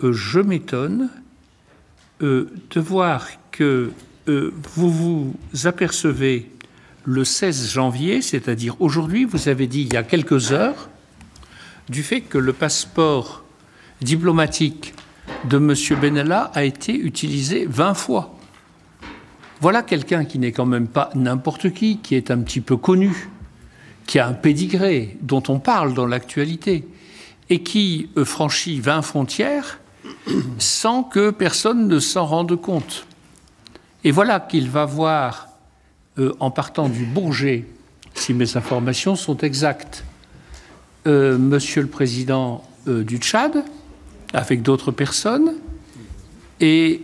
je m'étonne de voir que vous vous apercevez le 16 janvier, c'est-à-dire aujourd'hui, vous avez dit il y a quelques heures, du fait que le passeport diplomatique de M. Benalla a été utilisé 20 fois. Voilà quelqu'un qui n'est quand même pas n'importe qui est un petit peu connu, qui a un pédigré, dont on parle dans l'actualité, et qui franchit 20 frontières sans que personne ne s'en rende compte. Et voilà qu'il va voir, en partant du Bourget, si mes informations sont exactes, Monsieur le Président du Tchad, avec d'autres personnes, et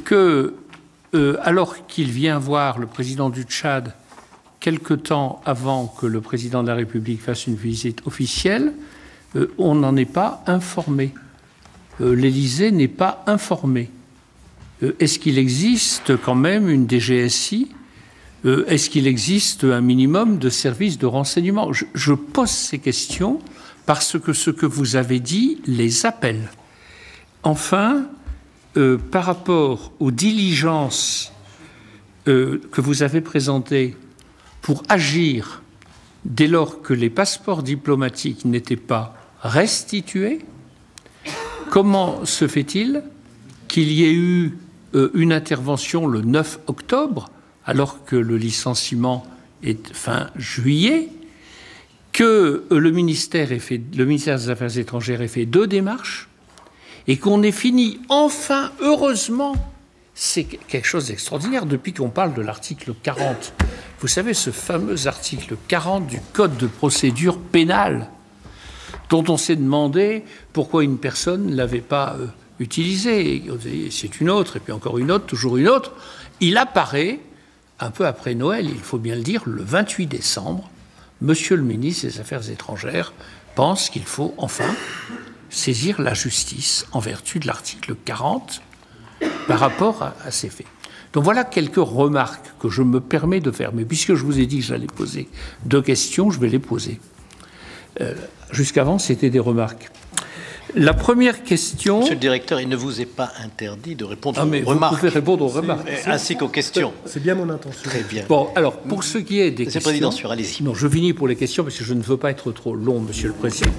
alors qu'il vient voir le Président du Tchad quelque temps avant que le Président de la République fasse une visite officielle, on n'en est pas informé. L'Élysée n'est pas informé. Est-ce qu'il existe quand même une DGSI? Est-ce qu'il existe un minimum de services de renseignement? Je pose ces questions parce que ce que vous avez dit les appelle. Enfin, par rapport aux diligences que vous avez présentées pour agir dès lors que les passeports diplomatiques n'étaient pas restitués, comment se fait-il qu'il y ait eu une intervention le 9 octobre, alors que le licenciement est fin juillet, que le ministère des Affaires étrangères ait fait 2 démarches, et qu'on ait fini enfin, heureusement, c'est quelque chose d'extraordinaire depuis qu'on parle de l'article 40. Vous savez, ce fameux article 40 du Code de procédure pénale, dont on s'est demandé pourquoi une personne ne l'avait pas utilisé. C'est une autre, et puis encore une autre, toujours une autre. Il apparaît, un peu après Noël, il faut bien le dire, le 28 décembre, Monsieur le ministre des Affaires étrangères pense qu'il faut enfin saisir la justice en vertu de l'article 40 par rapport à ces faits. Donc voilà quelques remarques que je me permets de faire. Mais puisque je vous ai dit que j'allais poser 2 questions, je vais les poser. Jusqu'avant, c'était des remarques. La première question... Monsieur le directeur, il ne vous est pas interdit de répondre aux remarques. Vous pouvez répondre aux remarques. Ainsi qu'aux questions. C'est bien mon intention. Très bien. Bon, alors, pour ce qui est des questions... Monsieur le Président, sur allez-y. Non, je finis pour les questions parce que je ne veux pas être trop long, Monsieur le Président.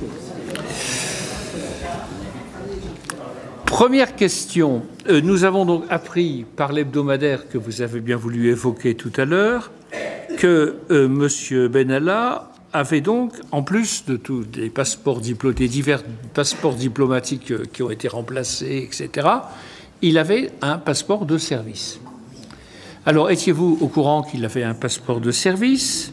Première question. Nous avons donc appris par l'hebdomadaire que vous avez bien voulu évoquer tout à l'heure que M. Benalla avait donc, en plus de tous les passeports diplomatiques, divers passeports diplomatiques qui ont été remplacés, etc., il avait un passeport de service. Alors, étiez-vous au courant qu'il avait un passeport de service?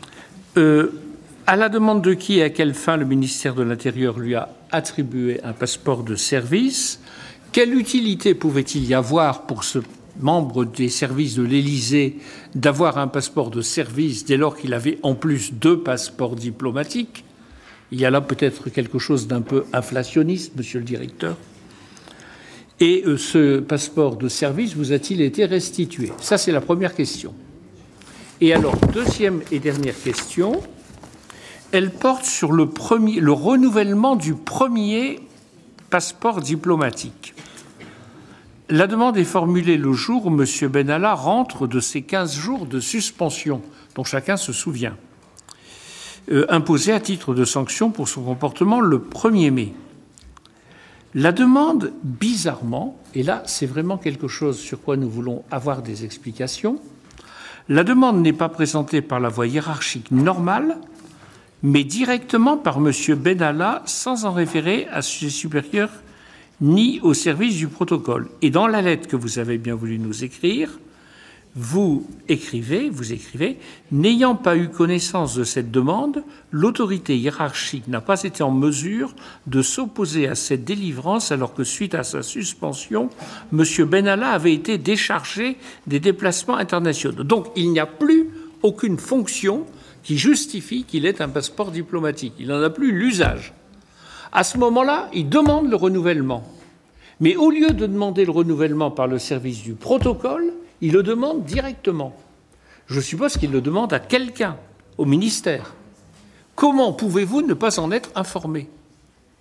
À la demande de qui et à quelle fin le ministère de l'Intérieur lui a attribué un passeport de service? Quelle utilité pouvait-il y avoir pour ce membre des services de l'Élysée d'avoir un passeport de service dès lors qu'il avait en plus 2 passeports diplomatiques? Il y a là peut-être quelque chose d'un peu inflationniste, Monsieur le Directeur. Et ce passeport de service vous a-t-il été restitué? Ça, c'est la première question. Et alors, deuxième et dernière question, elle porte sur le renouvellement du premier passeport diplomatique. La demande est formulée le jour où M. Benalla rentre de ses 15 jours de suspension, dont chacun se souvient, imposé à titre de sanction pour son comportement le 1er mai. La demande, bizarrement, et là c'est vraiment quelque chose sur quoi nous voulons avoir des explications, la demande n'est pas présentée par la voie hiérarchique normale, mais directement par M. Benalla sans en référer à ses supérieurs ni au service du protocole. Et dans la lettre que vous avez bien voulu nous écrire, vous écrivez, n'ayant pas eu connaissance de cette demande, l'autorité hiérarchique n'a pas été en mesure de s'opposer à cette délivrance alors que suite à sa suspension, M. Benalla avait été déchargé des déplacements internationaux. Donc il n'y a plus aucune fonction qui justifie qu'il ait un passeport diplomatique. Il n'en a plus l'usage. À ce moment-là, il demande le renouvellement. Mais au lieu de demander le renouvellement par le service du protocole, il le demande directement. Je suppose qu'il le demande à quelqu'un, au ministère. Comment pouvez-vous ne pas en être informé?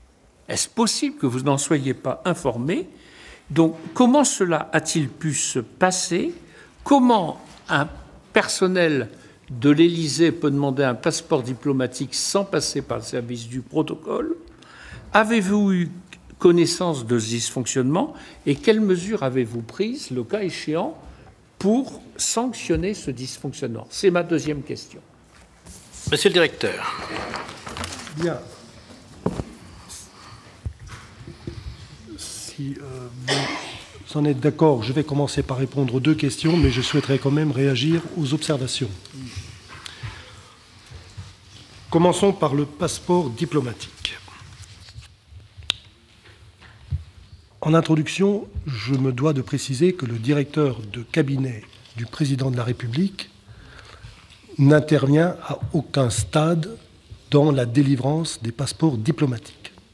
Est-ce possible que vous n'en soyez pas informé? Donc, comment cela a-t-il pu se passer? Comment un personnel de l'Élysée peut demander un passeport diplomatique sans passer par le service du protocole? Avez-vous eu connaissance de ce dysfonctionnement et quelles mesures avez-vous prises, le cas échéant, pour sanctionner ce dysfonctionnement? C'est ma deuxième question. Monsieur le directeur. Bien. Si vous en êtes d'accord, je vais commencer par répondre aux deux questions, mais je souhaiterais quand même réagir aux observations. Commençons par le passeport diplomatique. En introduction, je me dois de préciser que le directeur de cabinet du président de la République n'intervient à aucun stade dans la délivrance des passeports diplomatiques.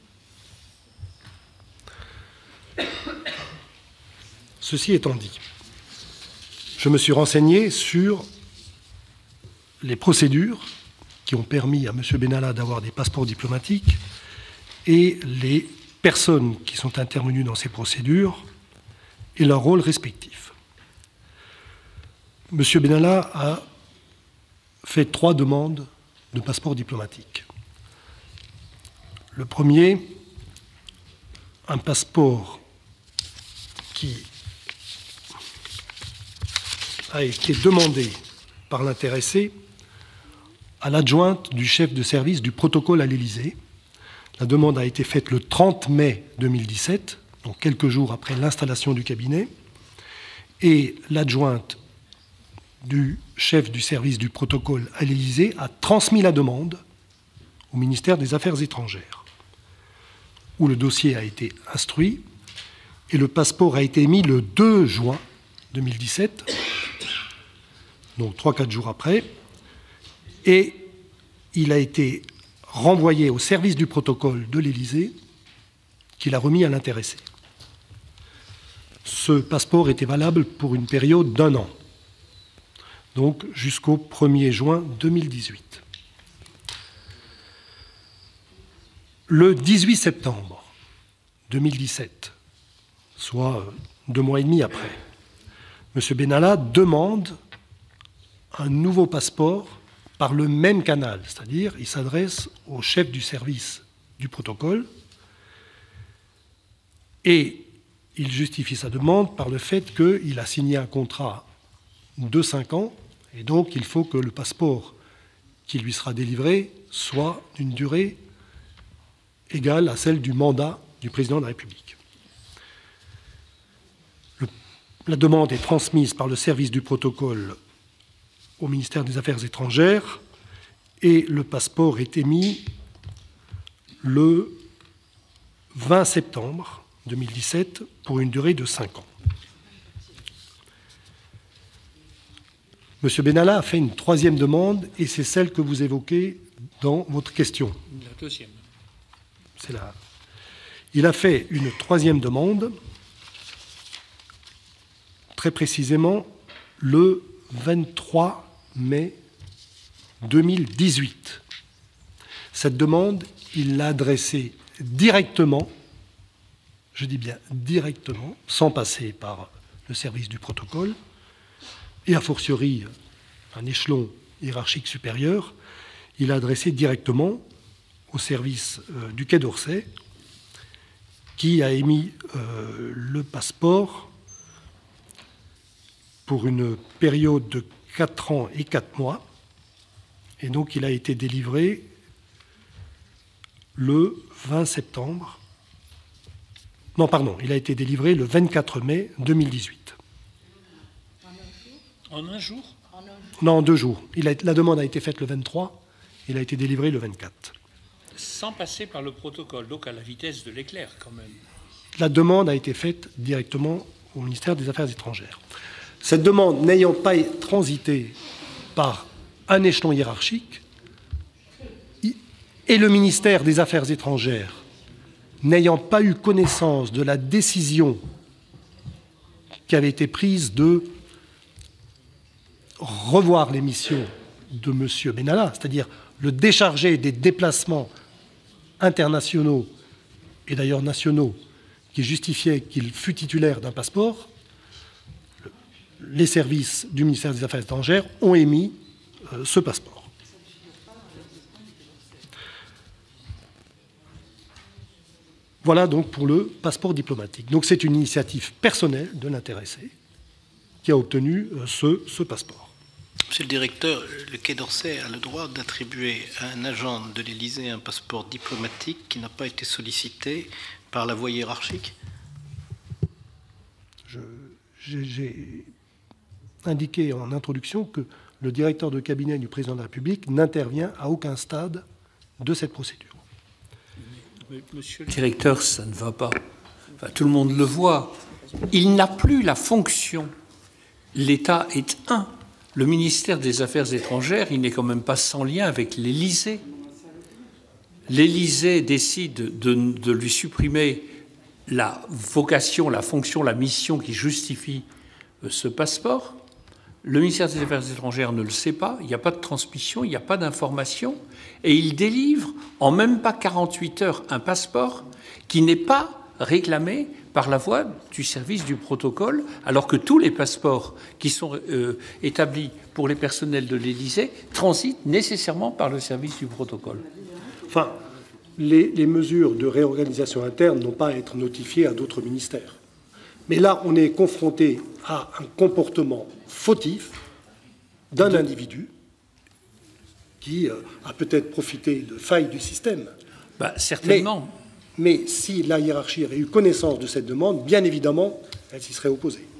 Ceci étant dit, je me suis renseigné sur les procédures qui ont permis à M. Benalla d'avoir des passeports diplomatiques et les personnes qui sont intervenues dans ces procédures et leurs rôles respectifs. M. Benalla a fait 3 demandes de passeport diplomatique. Le premier, un passeport qui a été demandé par l'intéressé à l'adjointe du chef de service du protocole à l'Élysée. La demande a été faite le 30 mai 2017, donc quelques jours après l'installation du cabinet, et l'adjointe du chef du service du protocole à l'Élysée a transmis la demande au ministère des Affaires étrangères, où le dossier a été instruit, et le passeport a été émis le 2 juin 2017, donc 3-4 jours après, et il a été renvoyé au service du protocole de l'Élysée, qu'il a remis à l'intéressé. Ce passeport était valable pour une période d'1 an, donc jusqu'au 1er juin 2018. Le 18 septembre 2017, soit 2 mois et demi après, M. Benalla demande un nouveau passeport par le même canal, c'est-à-dire il s'adresse au chef du service du protocole et il justifie sa demande par le fait qu'il a signé un contrat de 5 ans et donc il faut que le passeport qui lui sera délivré soit d'une durée égale à celle du mandat du président de la République. La demande est transmise par le service du protocole au ministère des Affaires étrangères et le passeport est émis le 20 septembre 2017 pour une durée de 5 ans. M. Benalla a fait une 3e demande et c'est celle que vous évoquez dans votre question. La 2e. C'est là. Il a fait une 3e demande, très précisément le 23 mai 2018. Cette demande, il l'a adressée directement, je dis bien directement, sans passer par le service du protocole, et a fortiori un échelon hiérarchique supérieur, il a adressé directement au service du Quai d'Orsay, qui a émis le passeport pour une période de 4 ans et 4 mois, et donc il a été délivré le 20 septembre. Non, pardon, il a été délivré le 24 mai 2018. En un jour? Non, en 2 jours. La demande a été faite le 23, il a été délivré le 24. Sans passer par le protocole, donc à la vitesse de l'éclair quand même. La demande a été faite directement au ministère des Affaires étrangères. Cette demande n'ayant pas transité par un échelon hiérarchique, et le ministère des Affaires étrangères n'ayant pas eu connaissance de la décision qui avait été prise de revoir les missions de M. Benalla, c'est-à-dire le décharger des déplacements internationaux et d'ailleurs nationaux, qui justifiaient qu'il fût titulaire d'un passeport, les services du ministère des Affaires étrangères ont émis ce passeport. Voilà donc pour le passeport diplomatique. Donc c'est une initiative personnelle de l'intéressé qui a obtenu ce passeport. Monsieur le directeur, le Quai d'Orsay a le droit d'attribuer à un agent de l'Élysée un passeport diplomatique qui n'a pas été sollicité par la voie hiérarchique? J'ai indiqué en introduction que le directeur de cabinet du président de la République n'intervient à aucun stade de cette procédure. Monsieur le directeur, ça ne va pas. Enfin, tout le monde le voit. Il n'a plus la fonction. L'État est un. Le ministère des Affaires étrangères, il n'est quand même pas sans lien avec l'Élysée. L'Élysée décide de lui supprimer la vocation, la fonction, la mission qui justifie ce passeport. Le ministère des Affaires étrangères ne le sait pas, il n'y a pas de transmission, il n'y a pas d'information, et il délivre en même pas 48 heures un passeport qui n'est pas réclamé par la voie du service du protocole, alors que tous les passeports qui sont établis pour les personnels de l'Élysée transitent nécessairement par le service du protocole. Enfin, les mesures de réorganisation interne n'ont pas à être notifiées à d'autres ministères. Mais là, on est confronté à un comportement fautif d'un individu qui a peut-être profité de failles du système. Certainement. Mais si la hiérarchie avait eu connaissance de cette demande, bien évidemment, elle s'y serait opposée.